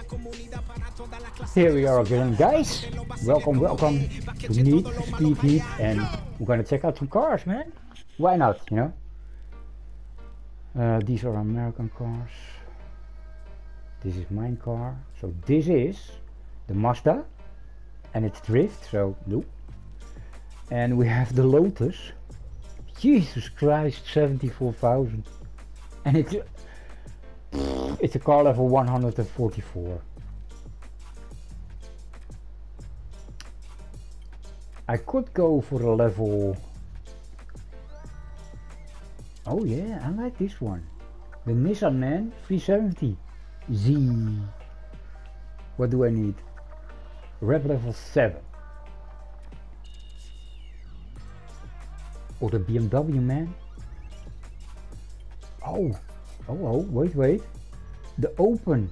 Here we are again, guys. Welcome to Need for Speed Heat, and we're gonna check out some cars, man. Why not, you know? These are American cars. This is my car. So this is the Mazda, and it's drift, so nope. And we have the Lotus. Jesus Christ, 74,000. And it's a car level 144. I could go for the level... Oh yeah, I like this one. The Nissan Man 370 Z. What do I need? Rev level 7. Or the BMW Man. Oh, wait. The open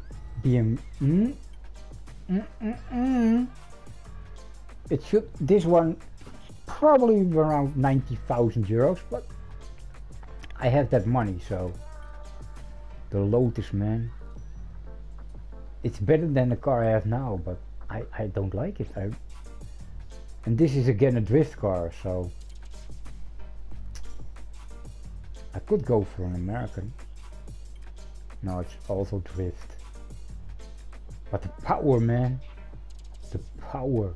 It should, this one probably around 90,000 euros, but I have that money, so the Lotus, man. It's better than the car I have now, but I don't like it. And this is again a drift car, so I could go for an American. No, it's also drift. But the power, man. The power.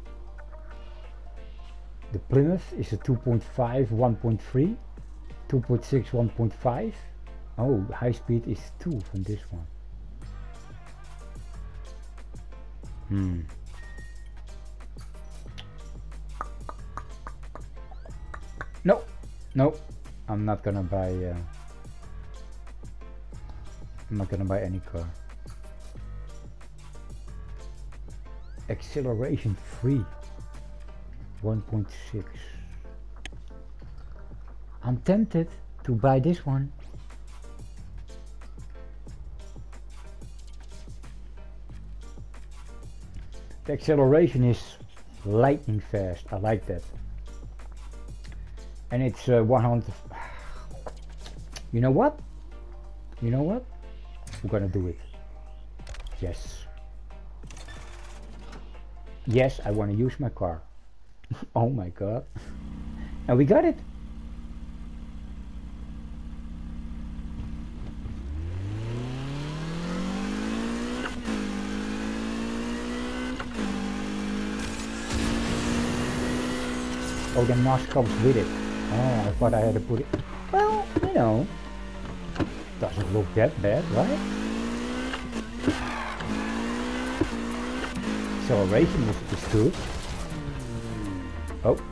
The Plymouth is a 2.5 1.3, 2.6 1.5. Oh, high speed is 2 from this one. No, I'm not gonna buy any car. Acceleration free 1.6. I'm tempted to buy this one. The acceleration is lightning fast. I like that. And it's 100. You know what? We're gonna do it. Yes, I want to use my car. Oh my god. And we got it. Oh, the mask comes with it. Oh, I thought I had to put it. Well, you know, doesn't look that bad, right? Acceleration is good. Oh.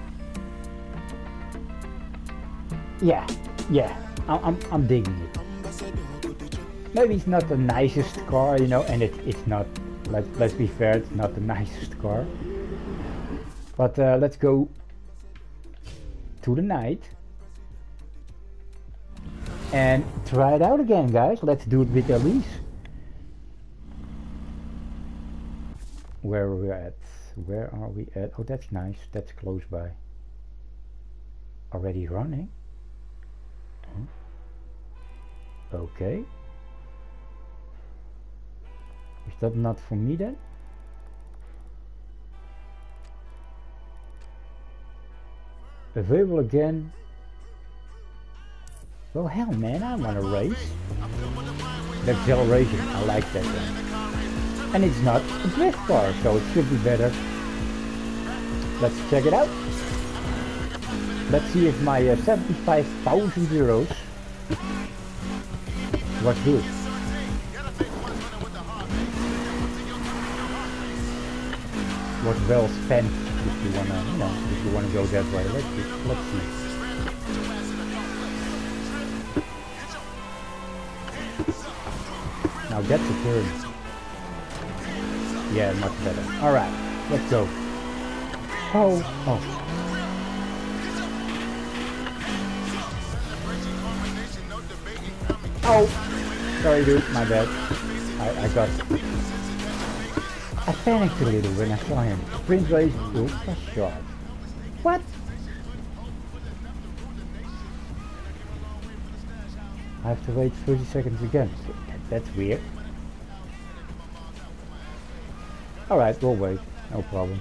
Yeah, I'm digging it. Maybe it's not the nicest car, you know, and it's not, let's be fair, it's not the nicest car. But let's go to the night and try it out again, guys. Let's do it with Elise. Where are we at? Oh, that's nice. That's close by. Already running. Okay. Is that not for me then? Available again. Well, hell, man, I want to race. The acceleration, I like that one. And it's not a drift car, so it should be better. Let's check it out. Let's see if my 75,000 euros was good. Was well spent, if you wanna, you know, if you wanna go that way. Let's see. Now that's a turn. Yeah, much better. Alright, let's go. Oh. Oh! Sorry dude, my bad. I panicked a little when I saw him. Sprint race ultra short. What? I have to wait 30 seconds again. That's weird. Alright, we'll wait. No problem.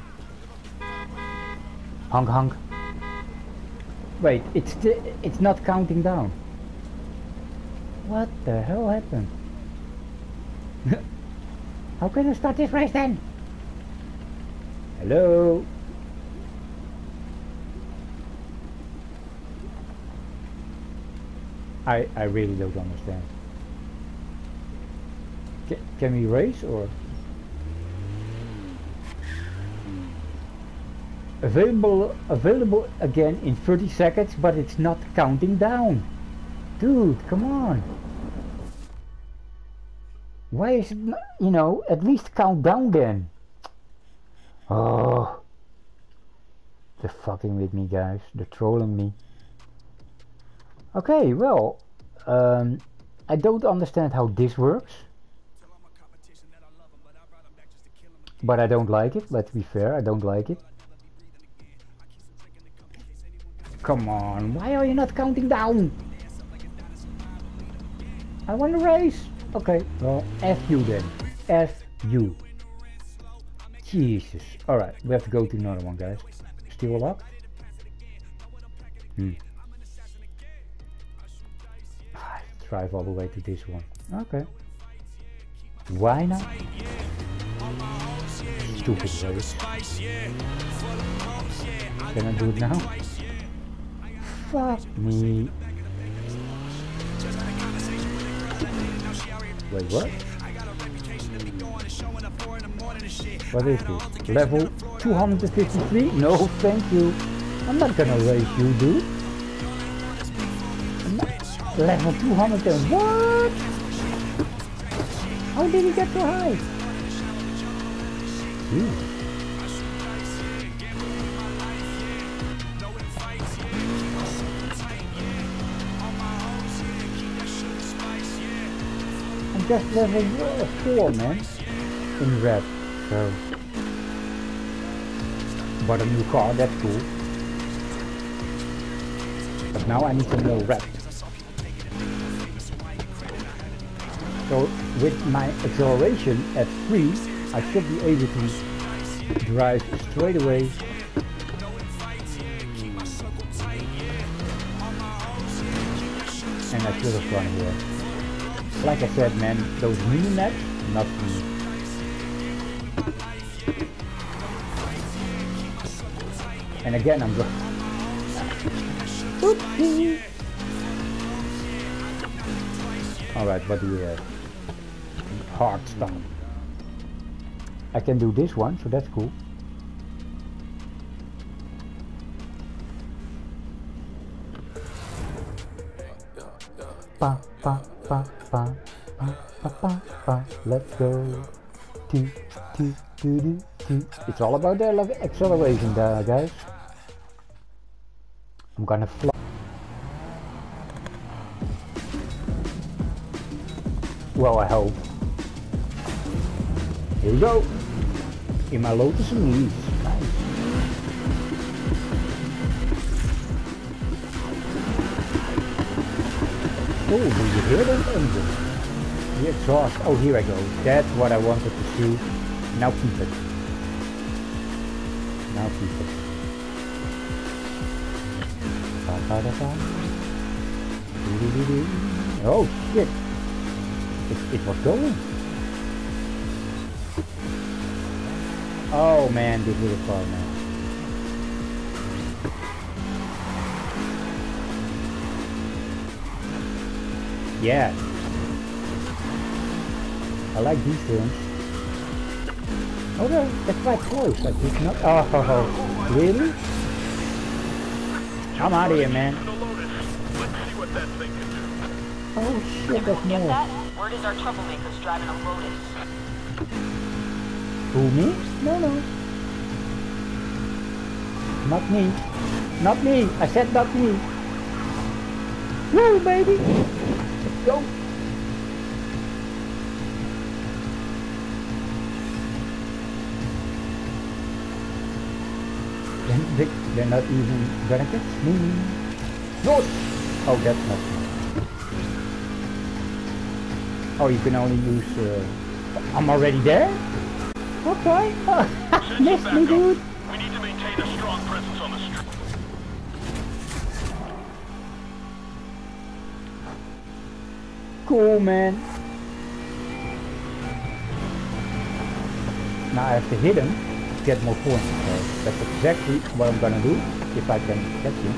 Honk honk. Wait, it's not counting down. What the hell happened? How can I start this race then? Hello? I really don't understand. Can we race or? Available again in 30 seconds, but it's not counting down. Dude, come on. Why is it not, you know, at least count down then. Oh. They're fucking with me, guys. They're trolling me. Okay, well, I don't understand how this works. But I don't like it, let's be fair, I don't like it. Come on, why are you not counting down? I want to race. Okay, well, F you then. F you. Jesus. Alright, we have to go to another one, guys. Still locked? Drive all the way to this one. Okay. Why not? Stupid race. Can I do it now? Fuck me. Wait, what? What is this? Level 253? No, thank you. I'm not gonna race you, dude. Level 200 and what? How did he get so high? Jesus. I'm just level 4, man, in red, so. Bought a new car, that's cool. But now I need some more red. So with my acceleration at 3, I should be able to drive straight away. And I should have gone here. Like I said, man, those mini maps, not for me. And again, I'm going. Oopsie. Alright, what do we have? Hard stop. I can do this one, so that's cool. Pa pa pa pa pa pa pa pa. Let's go. It's all about the acceleration, guys. I'm gonna fly. Well, I hope. Here we go. In my Lotus Elise. Nice. Oh, do you hear that engine? The exhaust. Oh, here I go. That's what I wanted to see. Now keep it. Now keep it. Oh shit. It was going. Oh man, this little car, man. Yeah. I like these things. Oh, that's quite close. I did not. Oh, really? I'm out of here, man. Oh shit, that's more. Word is our troublemaker's driving a Lotus. Who, me? No. Not me. Not me. I said not me. Woo, baby. Let's go. They're not even gonna catch me. No! Oh, that's not me. Oh, you can only use... I'm already there? Okay. Send some Missed me, backup. dude. We need to maintain a strong presence on the street. Cool, man. Now I have to hit him to get more points. So that's exactly what I'm gonna do if I can catch him.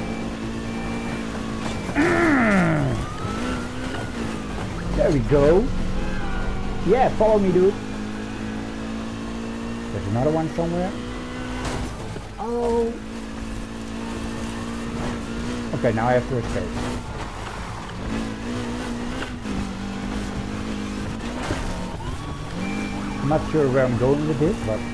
There we go. Yeah, follow me, dude. There's another one somewhere. Oh. Okay, now I have to escape. I'm not sure where I'm going with this, but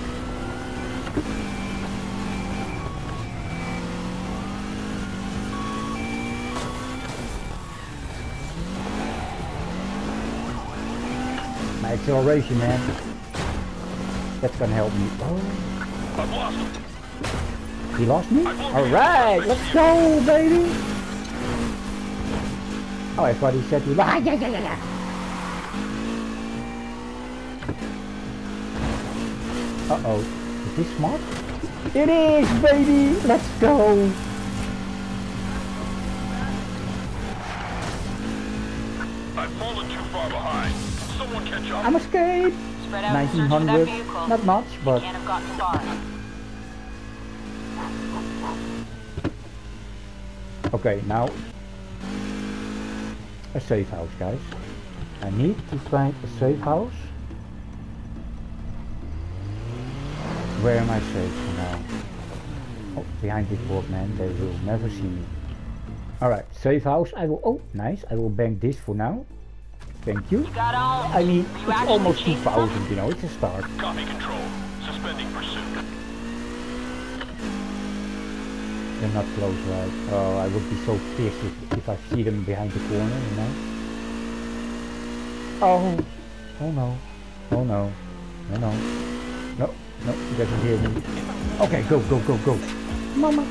my acceleration, man. That's gonna help me. Oh, I've lost him. he lost me? Alright, let's go, baby! Oh, I thought he said he lost. Yeah. Uh-oh. Is this smart? It is, baby! Let's go! I've fallen too far behind. Someone catch up. I'm escaped! Spread out and search for that 1900. vehicle. Not much, but... Can't have gotten far. Okay, now... a safe house, guys. I need to find a safe house. Where am I safe for now? Oh, behind this board, man. They will never see me. Alright, safe house. I will... Oh, nice. I will bank this for now. Thank you. You got all. I mean, Are you it's actually almost chasing 2000, you know. It's a start. Copy control. Suspending pursuit. They're not close, right? Oh, I would be so pissed if I see them behind the corner, you know? Oh! Oh no. Oh no. No, no. No, no, he doesn't hear me. Okay, go, go, go, go. Mama!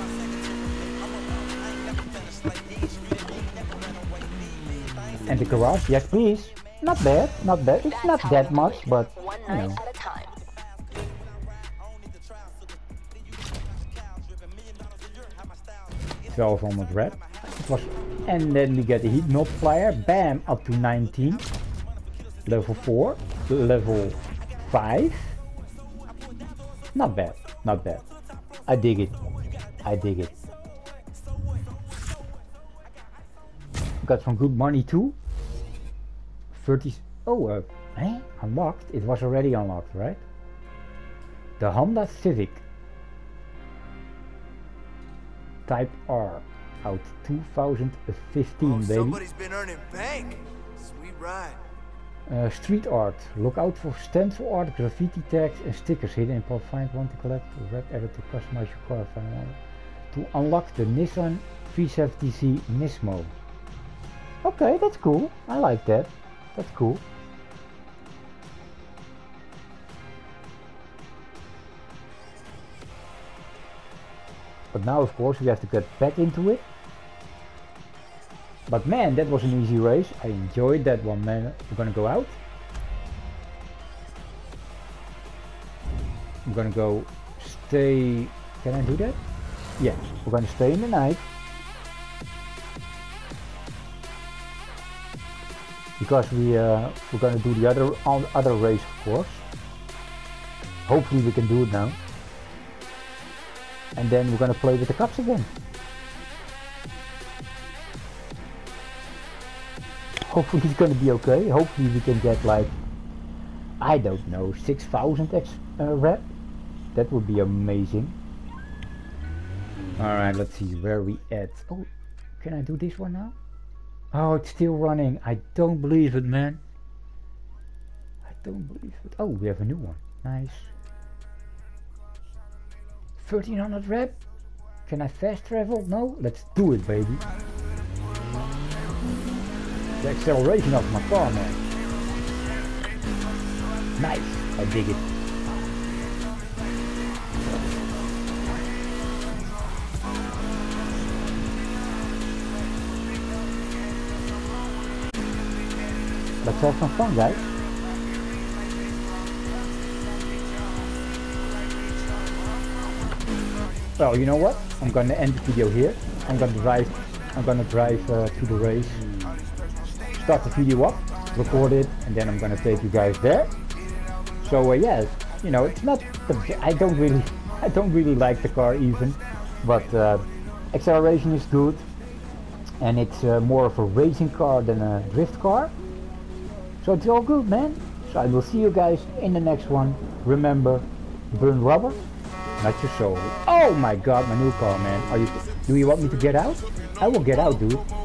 And the garage, yes please. Not bad, not bad. It's not that much, but, One you night know. at a time. 1200 rep. It was, and then we get the heat multiplier, bam, up to 19. Level 4, level 5. Not bad, not bad. I dig it. I dig it. Got some good money too. 30. Oh, unlocked. It was already unlocked, right? The Honda Civic. Type R. Out 2015, baby. Somebody's been earning bank. Sweet ride. Street art. Look out for stencil art, graffiti tags and stickers hidden in pot. Find one to collect. Red edit to customize your car. Find one to unlock the Nissan 370Z Nismo. Okay, that's cool. I like that. That's cool. But now, of course, we have to get back into it. But man, that was an easy race. I enjoyed that one, man. We're gonna go out. I'm gonna go stay. Can I do that? Yeah, we're gonna stay in the night. Because we're gonna do the other race, of course. Hopefully we can do it now. And then we're gonna play with the cups again. Hopefully it's gonna be okay. Hopefully we can get like, I don't know, 6,000 rep. That would be amazing. Alright, let's see where we at. Oh, can I do this one now? Oh, it's still running. I don't believe it, man. I don't believe it. Oh, we have a new one. Nice. 1300 rep. Can I fast travel? No? Let's do it, baby. The acceleration of my car, man. Nice. I dig it. Let's have some fun, guys. Well, you know what? I'm gonna end the video here. I'm gonna drive to the race, start the video up, record it, and then I'm gonna take you guys there. So yeah, you know, it's not the, I don't really like the car even, but acceleration is good, and it's more of a racing car than a drift car. So it's all good, man. So I will see you guys in the next one. Remember, burn rubber, not your soul. Oh my god, my new car, man. Do you want me to get out? I will get out, dude.